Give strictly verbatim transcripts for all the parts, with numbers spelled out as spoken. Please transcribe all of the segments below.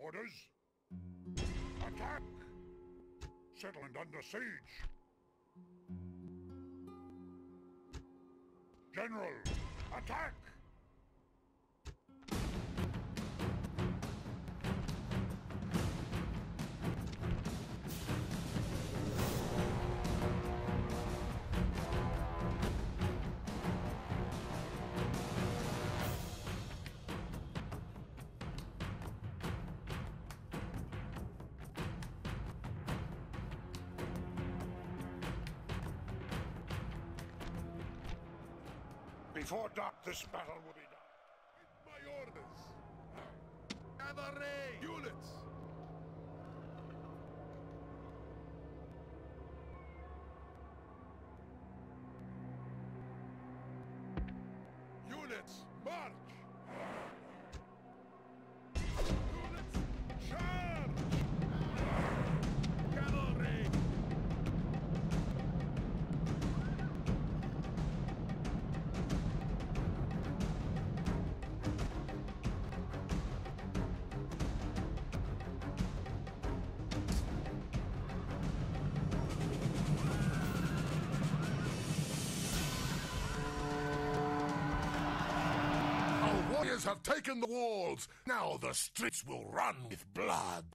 Orders? Attack! Settlement under siege. General, attack! Before dark, this battle will be done. My orders! Cavalry! Units! Units, march! Units, charge! Cavalry! Have taken the walls. Now the streets will run with blood.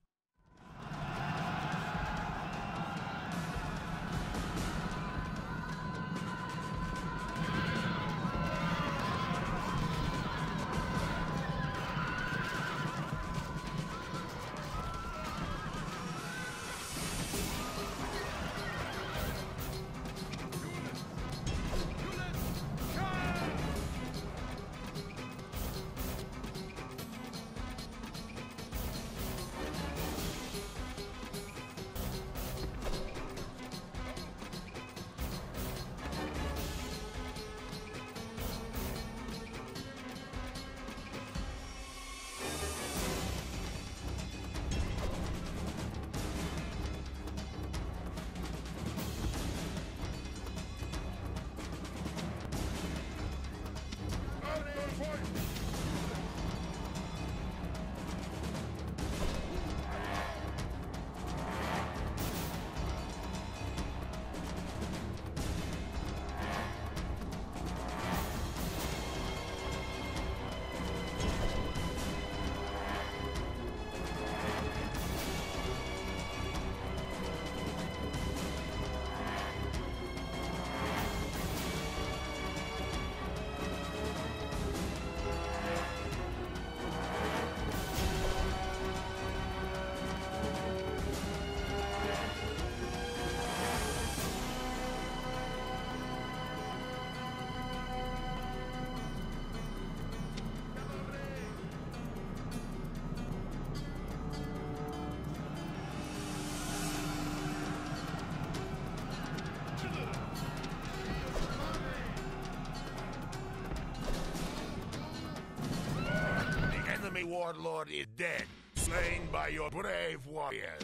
The warlord is dead, slain by your brave warriors.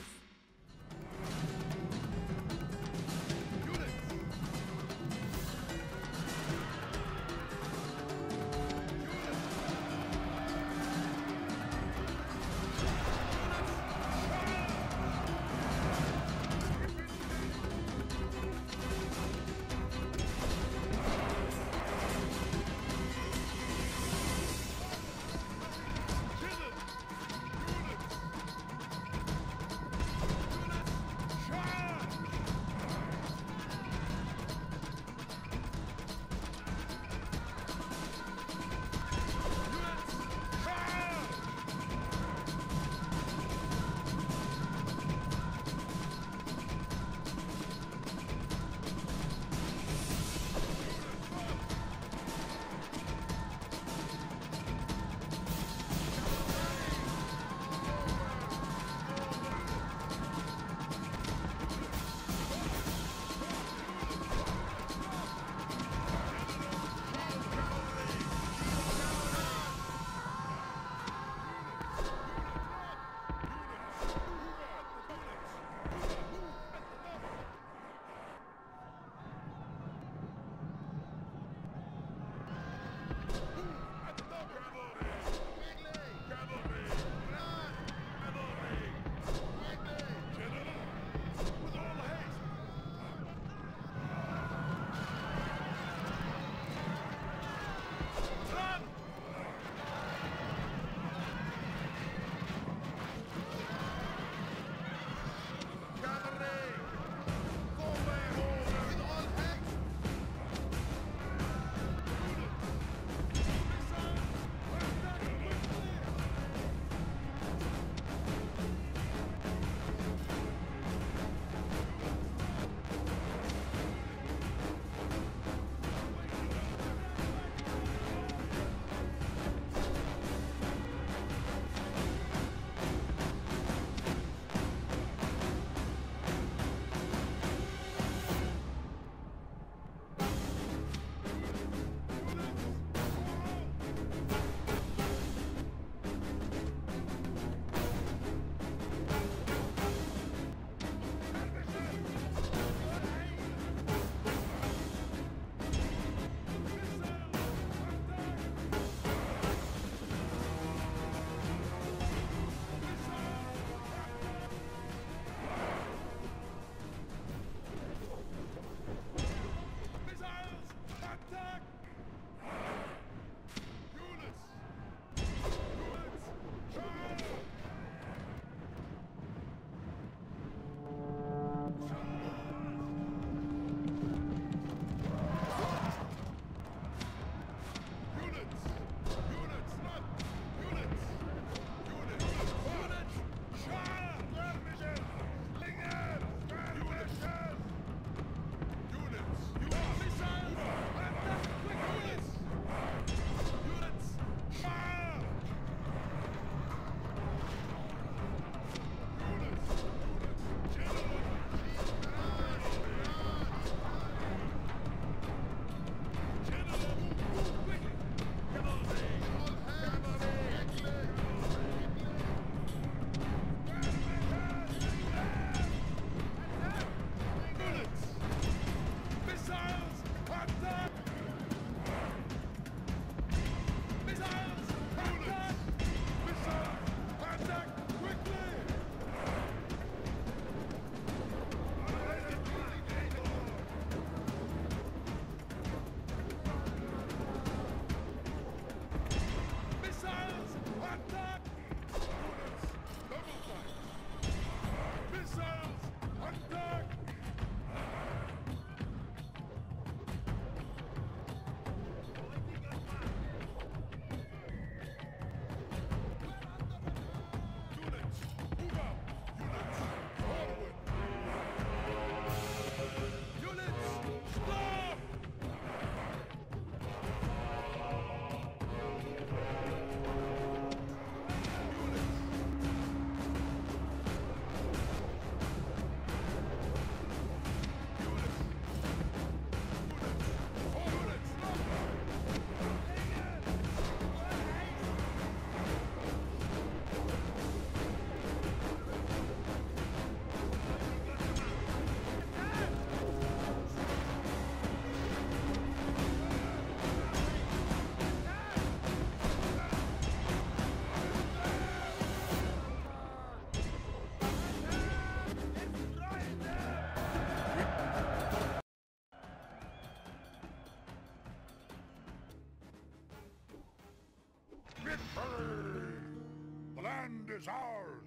is ours!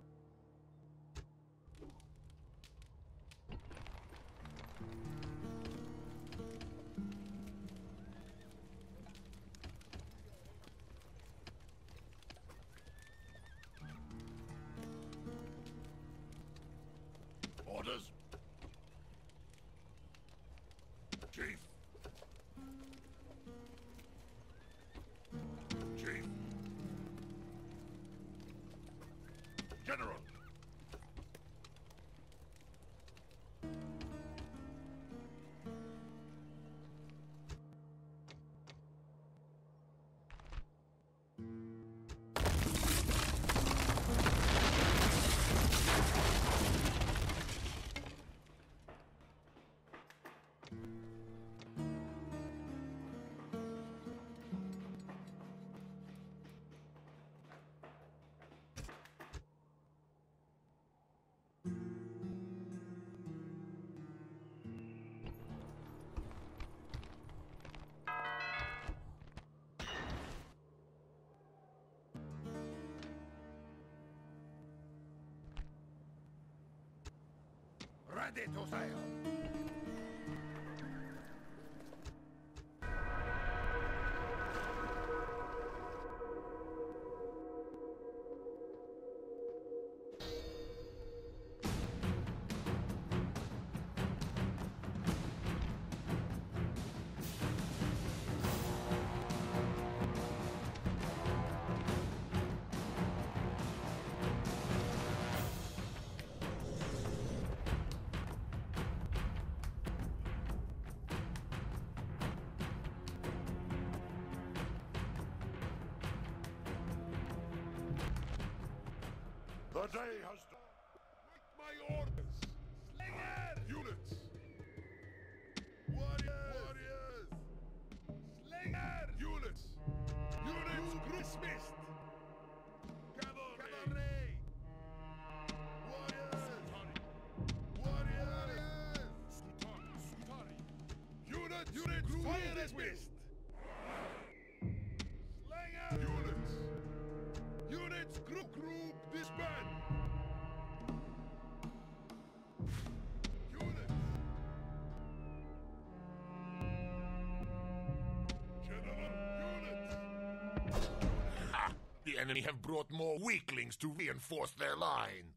Orders? Chief? Chief? General! Ready to sail! The day has dawned. With my orders. Slinger! Units. Warriors. Warriors. Slinger! Units. Units dismissed. Cavalry. Warriors. Warriors. Sutari. Sutari. Units. Units. Fire dismissed. Slinger! Units. Units. Group. Group disband. The enemy have brought more weaklings to reinforce their line.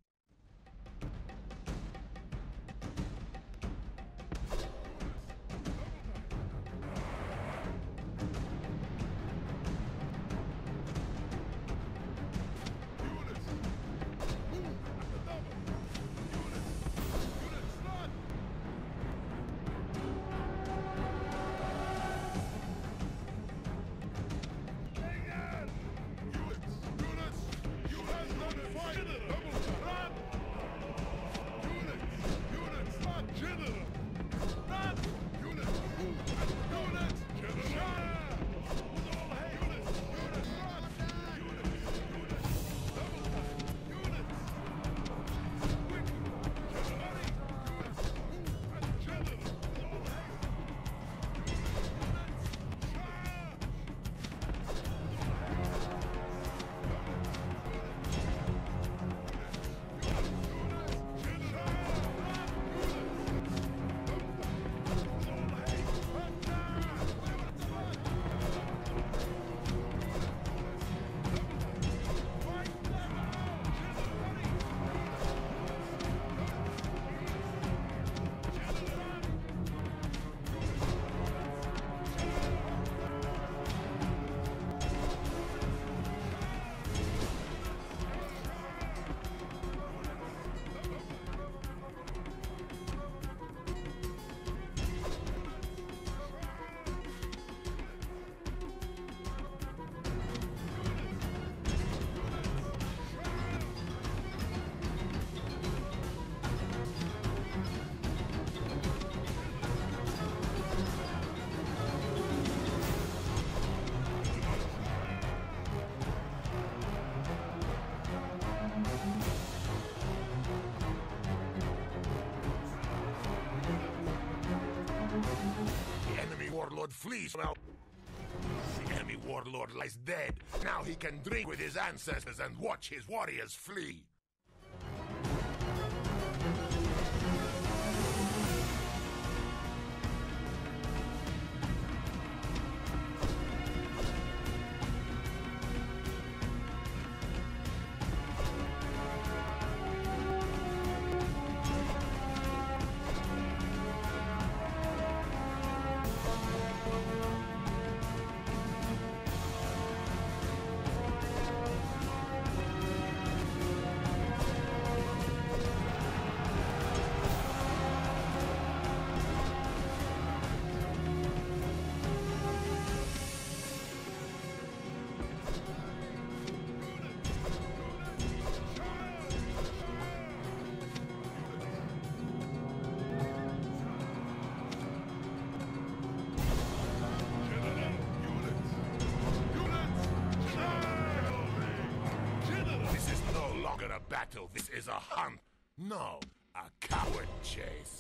Warlord flees from out. The enemy warlord lies dead. Now he can drink with his ancestors and watch his warriors flee. Battle. This is a hunt. No, a coward chase.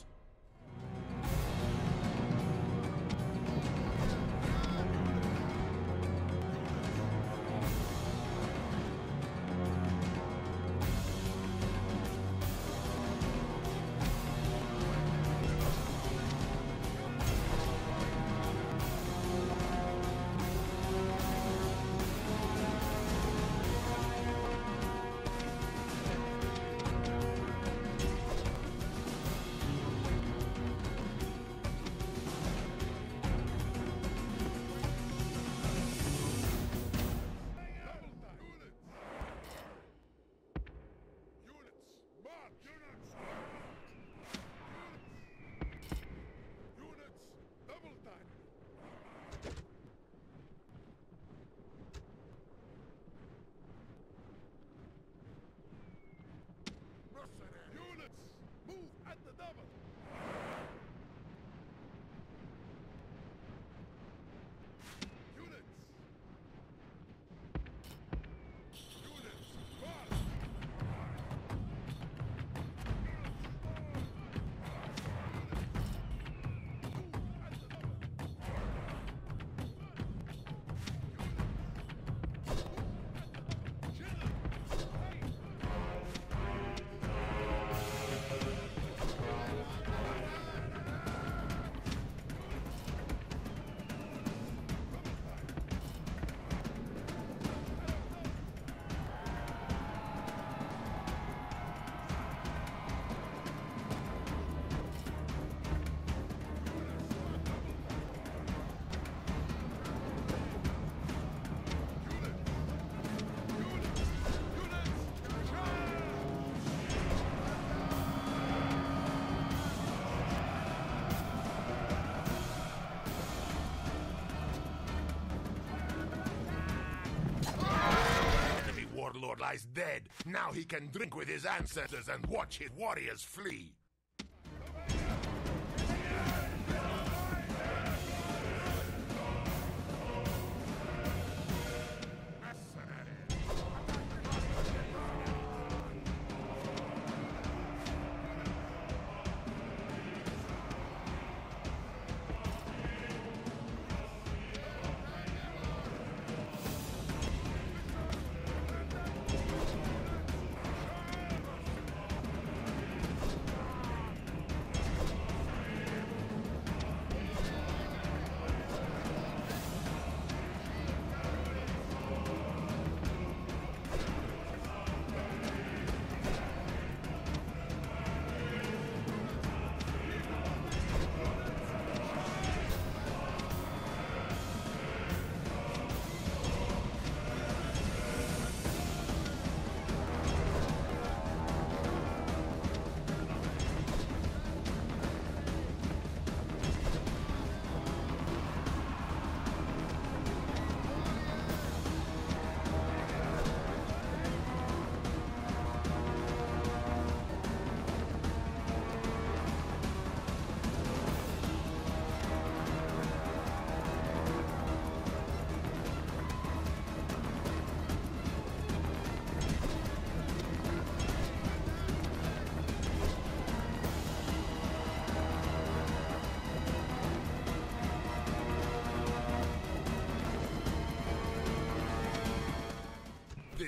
Lord lies dead. Now he can drink with his ancestors and watch his warriors flee.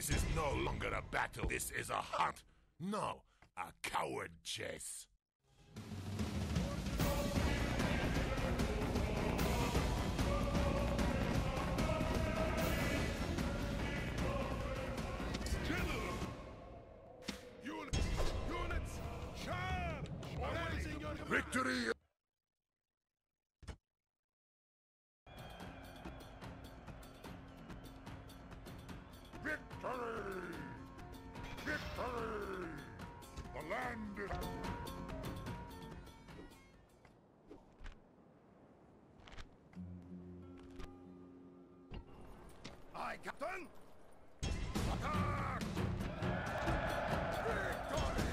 This is no longer a battle. This is a hunt. No, a coward chase. Victory! Victory! Victory! The land is... Aye, Captain! Attack! Victory!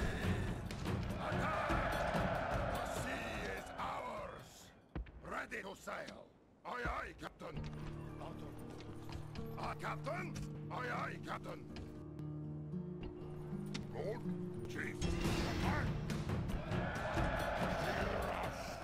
Attack! The sea is ours! Ready to sail! Aye, aye, Captain! Out of... Aye, Captain! Aye, aye, Captain! Lord, Chief, attack! Hear us!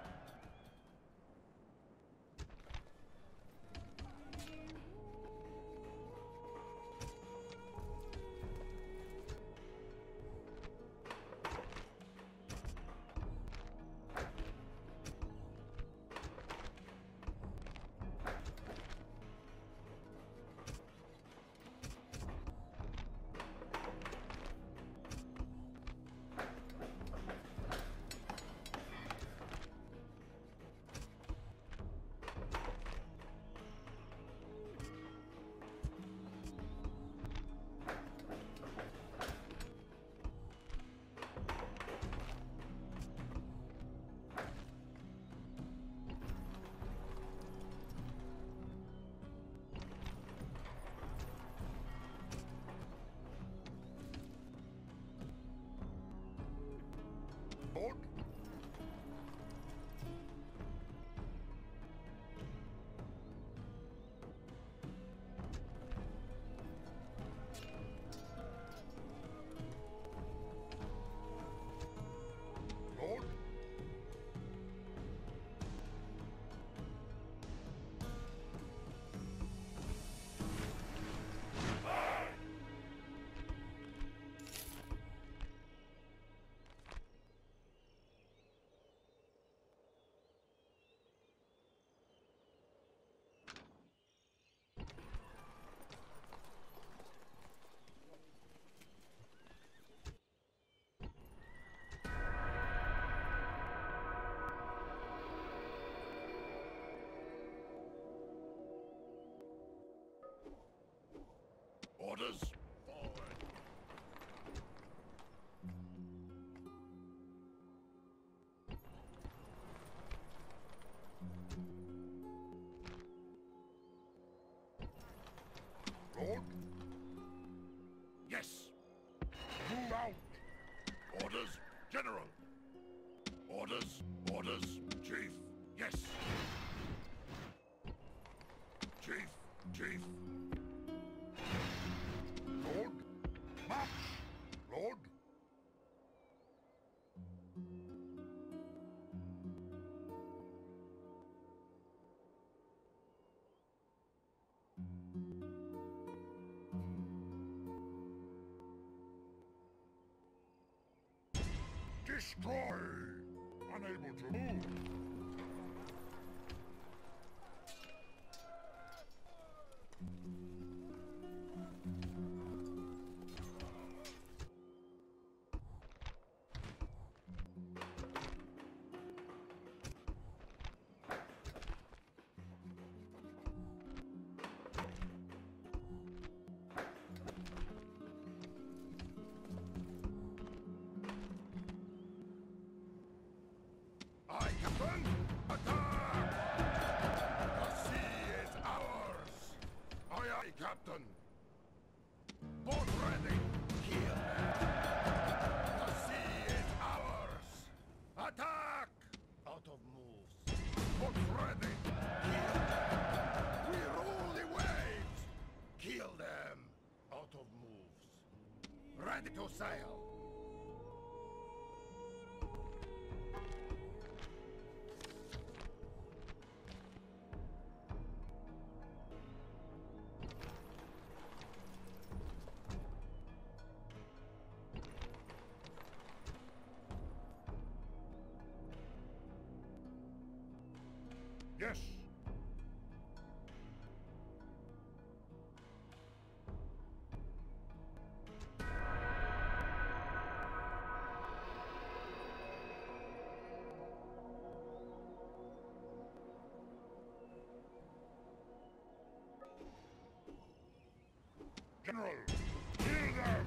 Lord? Lord? Orders forward. Lord? Yes. Move out. Orders, General. Orders, orders, Chief. Yes. Chief, Chief. Lord? March! Lord? Destroy! Unable to move. Aye, Captain! Attack! The sea is ours! Aye, aye, Captain! Boat ready! Kill them! The sea is ours! Attack! Out of moves! Boat ready! Kill them! We rule the waves! Kill them! Out of moves! Ready to sail! Yes. General, kill them!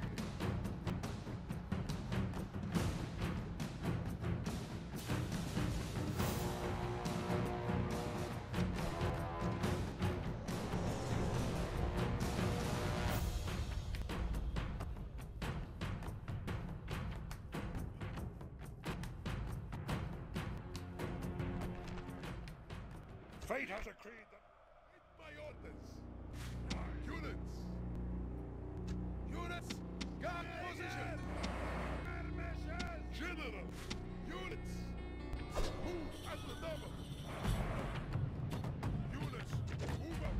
Fate has decreed that it's my orders. Units! Units! Guard position! General! Units! Move at the double! Units! Move up!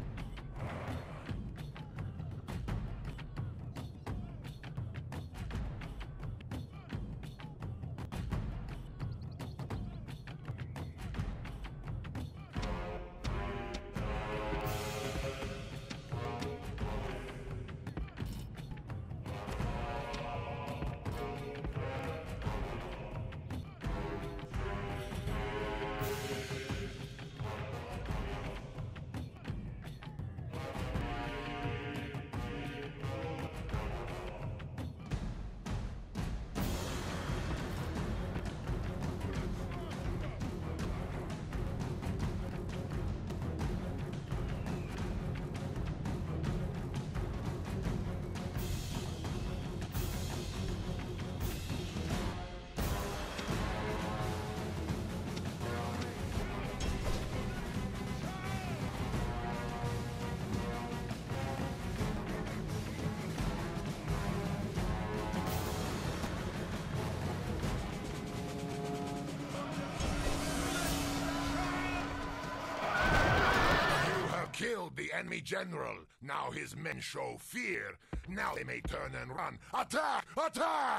Killed the enemy general. Now his men show fear. Now they may turn and run. Attack! Attack!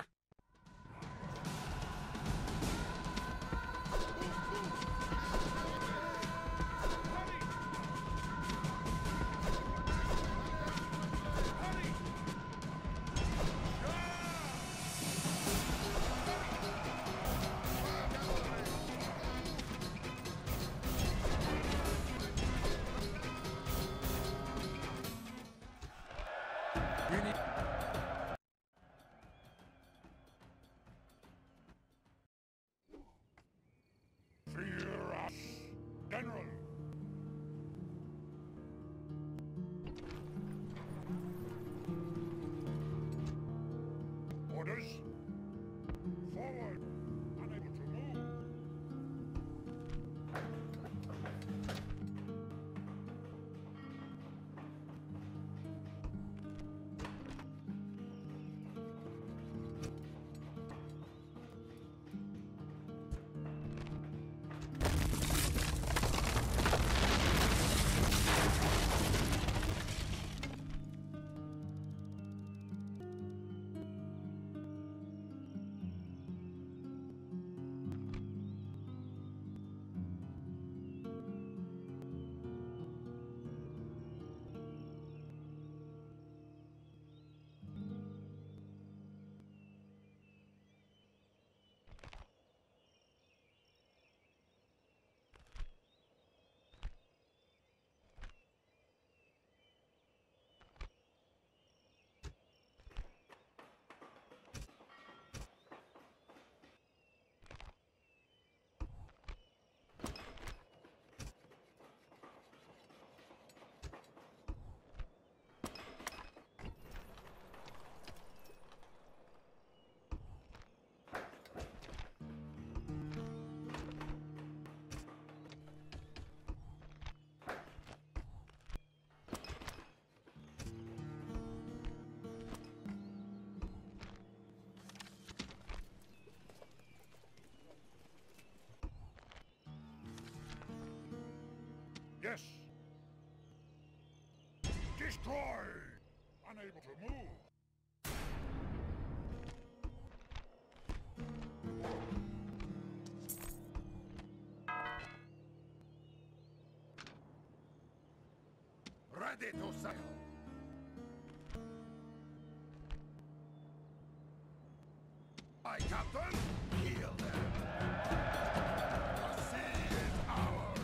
General! Orders? Forward! Unable to move! Yes. Destroy! Unable to move. Ready to sail. Aye, Captain. Heal them. The sea is ours.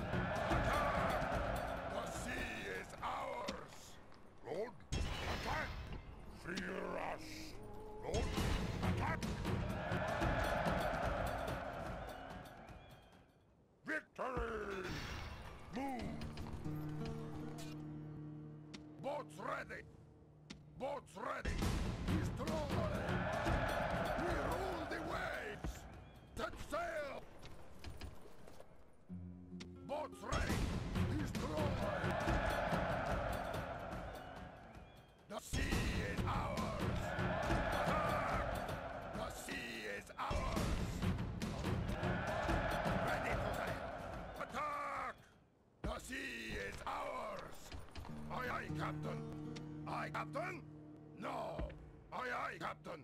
Attack! The sea is ours. Lord, attack! Fear us. Lord, attack! Victory! Move! Boats ready! Boats ready! Destroy! We rule the waves! Set sail! Boats ready! Destroy! The sea is ours! Attack! The sea is ours! Ready to sail! Attack! The sea is ours! Aye, aye, Captain! Aye, Captain? No! Aye, aye, Captain!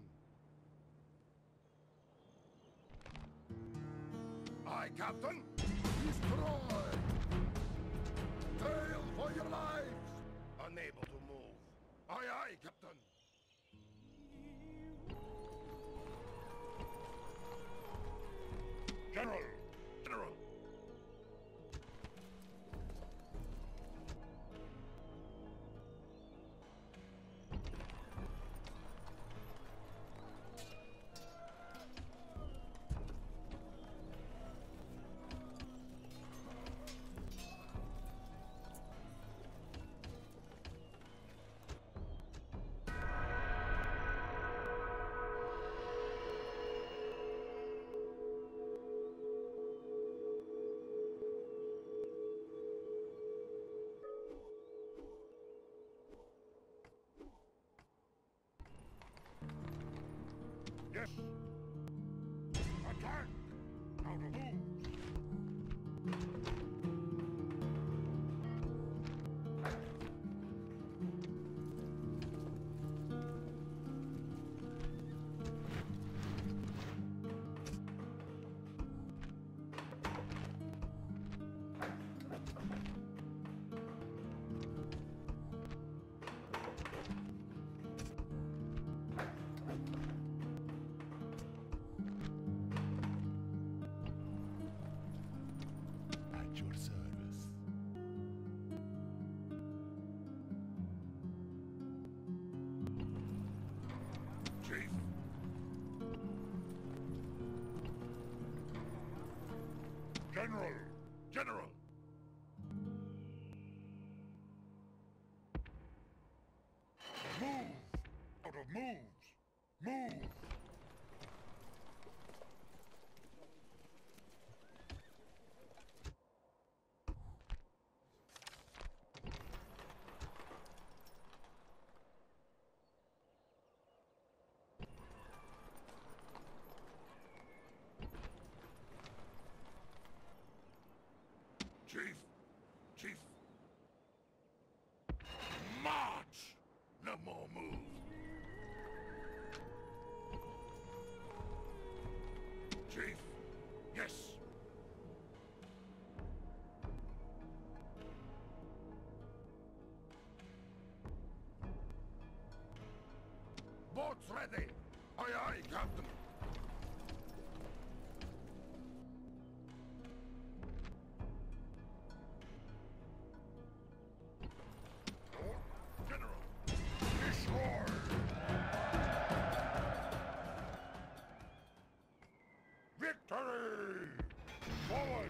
Aye, Captain! Destroy! Sail for your lives! Unable to move. Aye, aye, Captain! General! General! Yes! Attack! How to move! At your service. Chief. General! General! Move! Out of moves! Move! Chief! Chief! March! No more moves! Chief! Yes! Boats ready! Aye, aye, Captain! General! Destroy! Victory! Forward!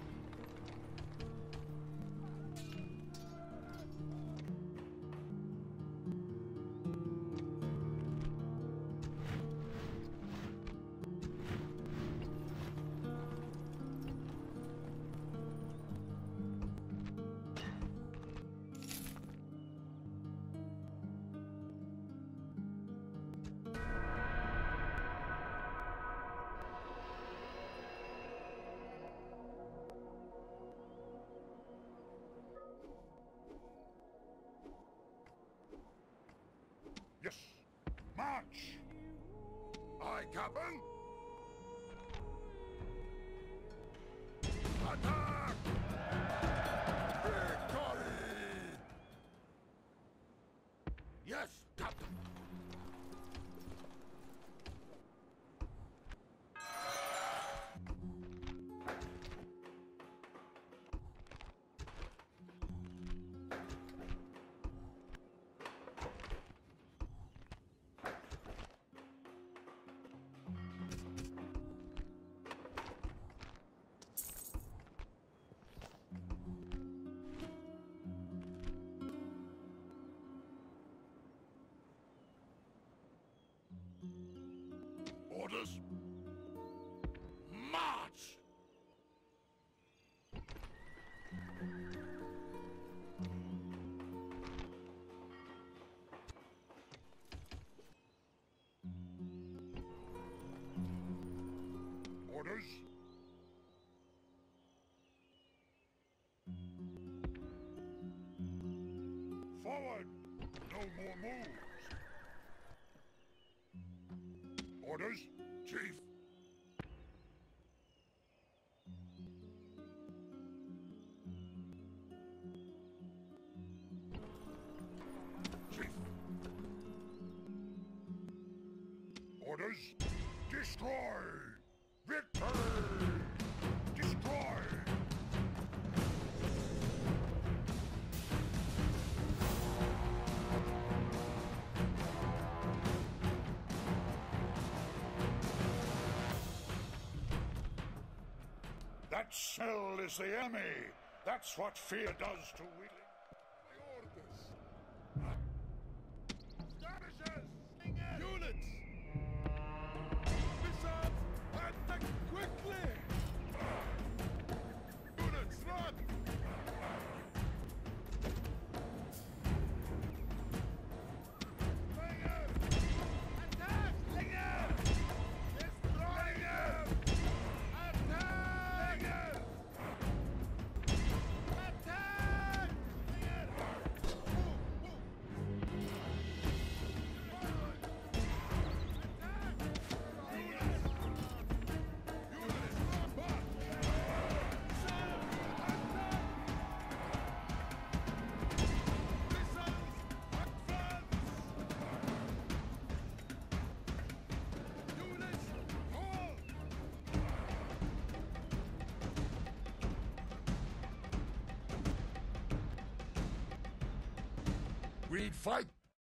Yes! March! Aye, Captain! Attack! Victory! Forward! No more moves! Orders, Chief! Chief! Orders, destroy! Victory! Destroy! That cell is the enemy. That's what fear does to weakling. My orders. Skirmishers! Units! Missiles! Attack quickly! Units, run! Slinger! Attack! Slinger! Destroyer! Attack! Attack! We'd fight.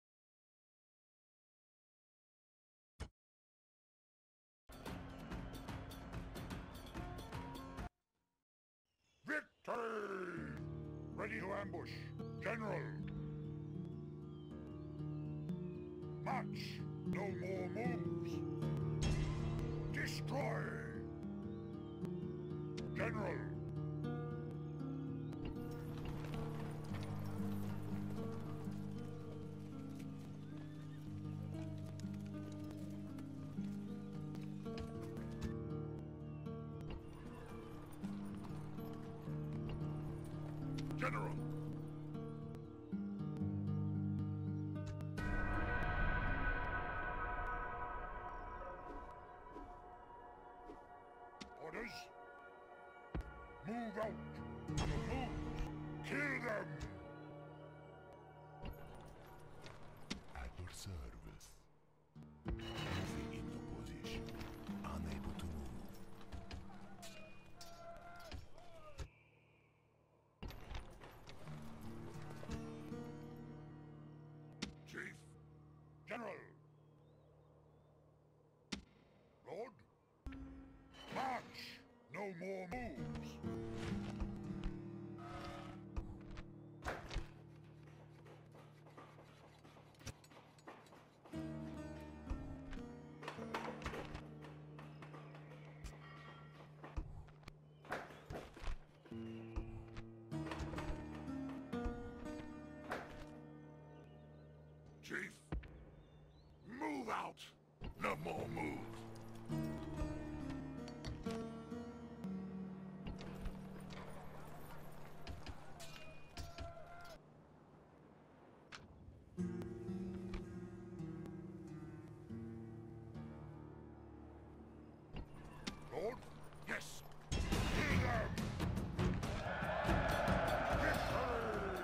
Victory! Ready to ambush. General. March. No more moves. Destroy. General. General! Orders? Move out! Move! Kill them! At your service. Easy in your position. Unable to move. Chief! General! Lord? March! No more moves! Chief! Move out! No more moves! Lord? Yes! Kill them! Victory!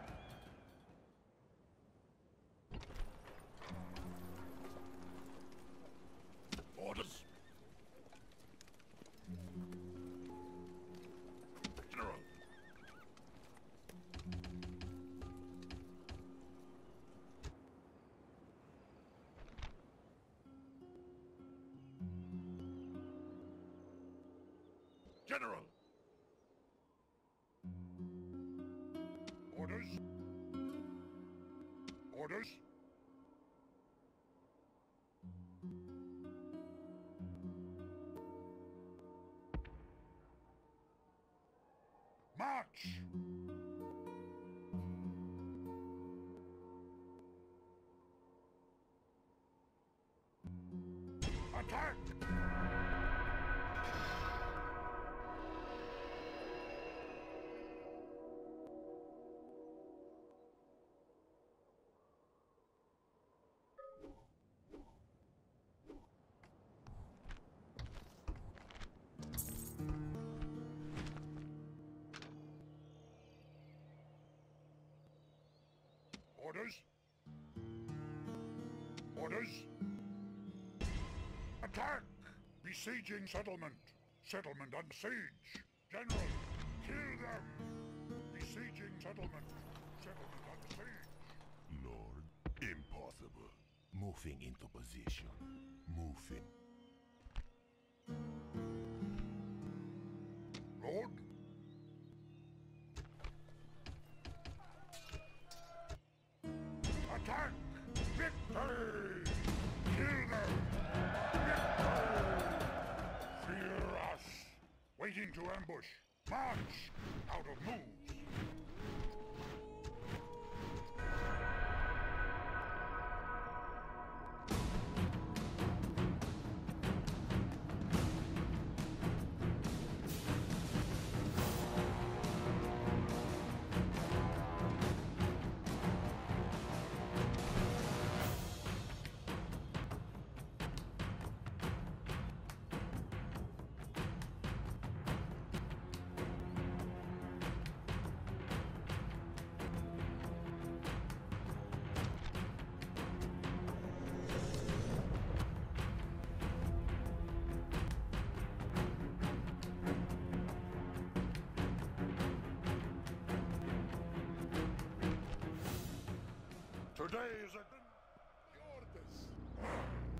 Orders! General! General! Orders? Orders? March! Attack! Orders? Orders? Attack! Besieging settlement. Settlement under siege. General, kill them! Besieging settlement. Settlement under siege. Lord, impossible. Moving into position. Moving. Lord? Attack! Victory! Kill them! Victory! Fear us! Waiting to ambush. March! Out of moves! Today is a good Bordesholm.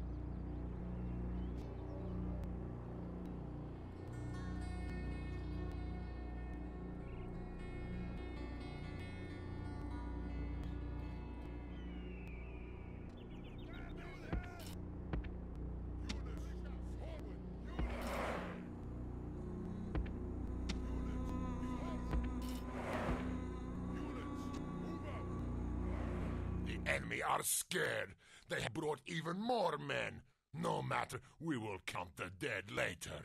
The enemy are scared. They have brought even more men. No matter, we will count the dead later.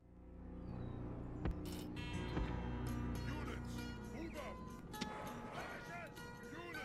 Units, move up! Units!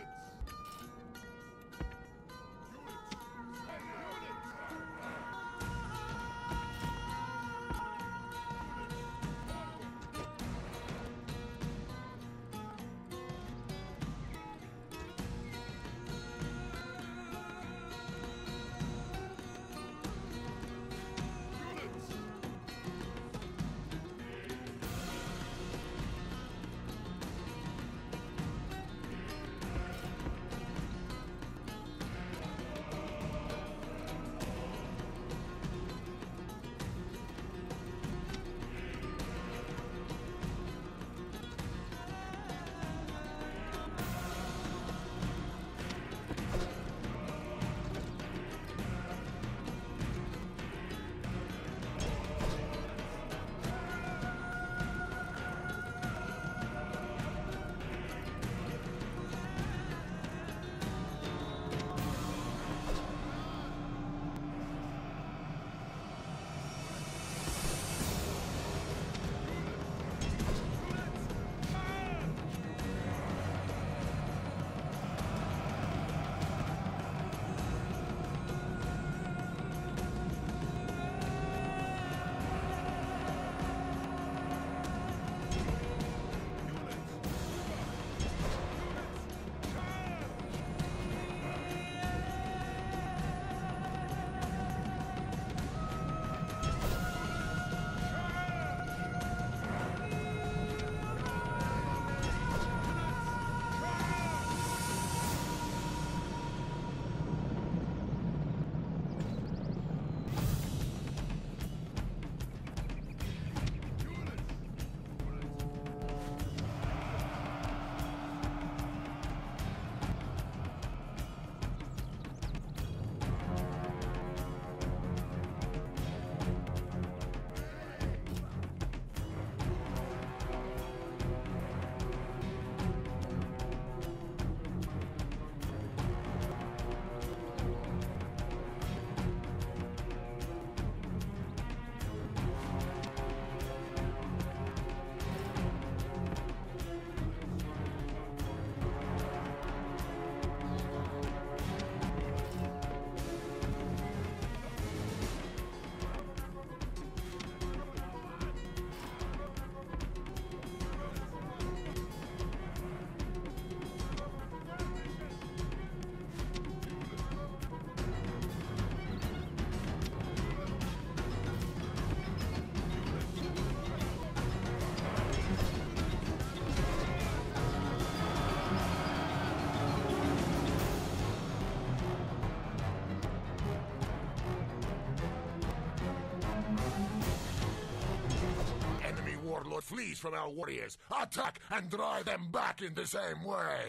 warlord flees from our warriors. Attack and drive them back in the same way.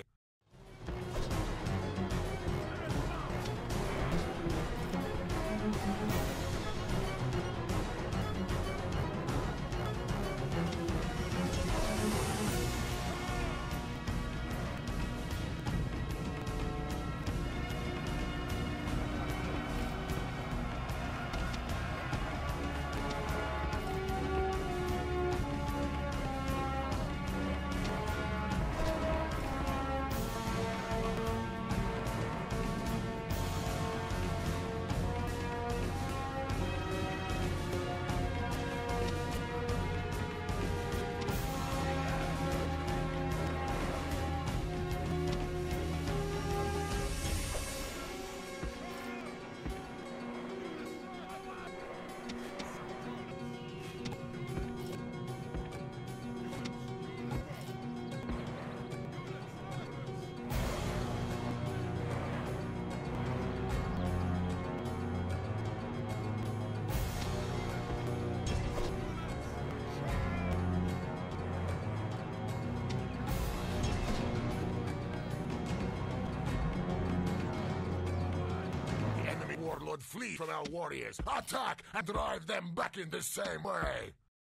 Warlord flee from our warriors. Attack and drive them back in the same way.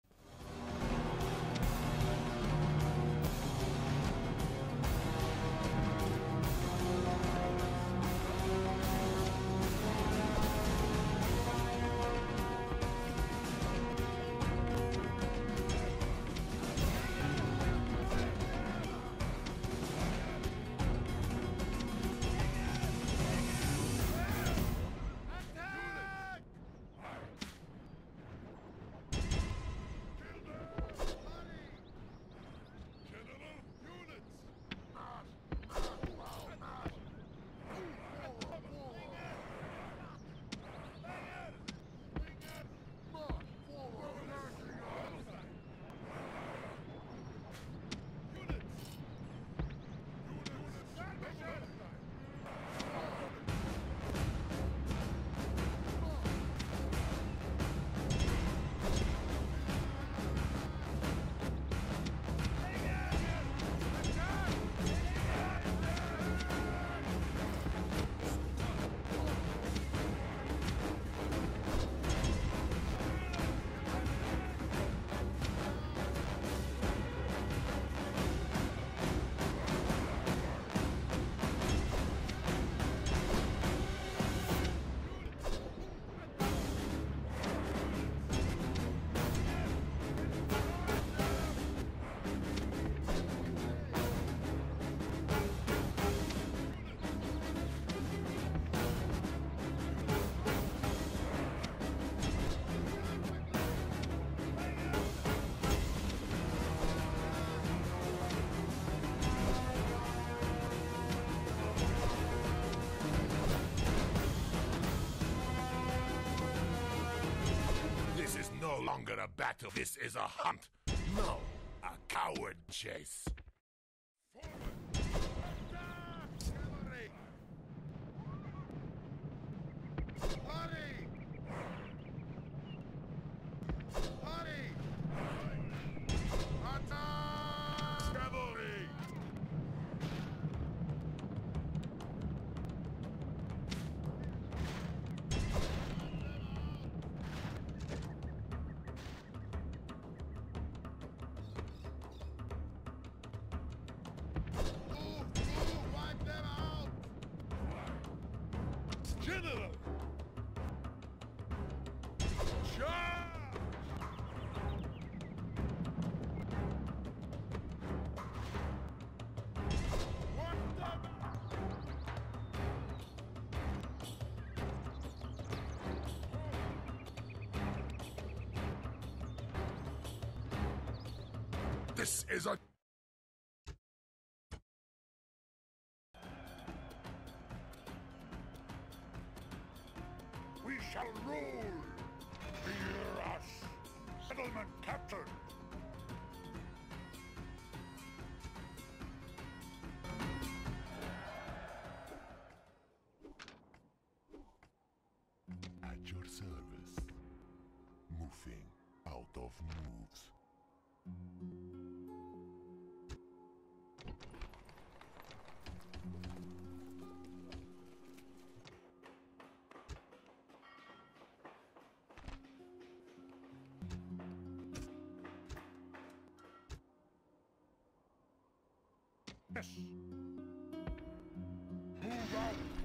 No longer a battle, this is a hunt. No, a coward chase. General! This is a... We shall rule! Fear us! Settlement captured! At your service. Moving out of moves. Move out!